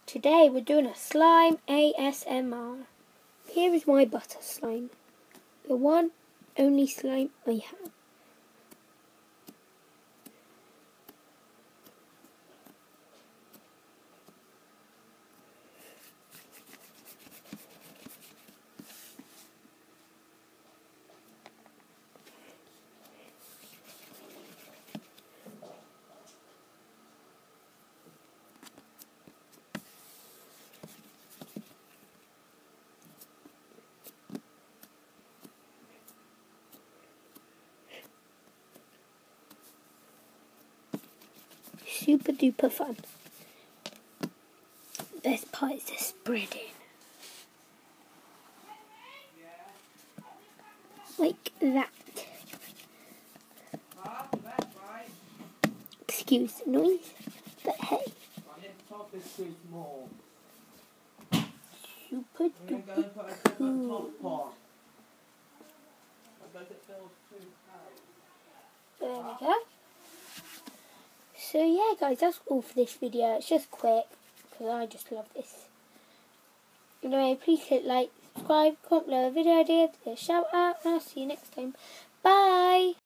Today we're doing a slime ASMR. Here is my butter slime. The one only slime I have. Super duper fun. Best part is the spreading. Like that. Excuse the noise, but hey. Super duper cool. There we go. So yeah guys, that's all for this video. It's just quick, because I just love this. Anyway, please hit like, subscribe, comment below the video ideas, a shout out, and I'll see you next time. Bye!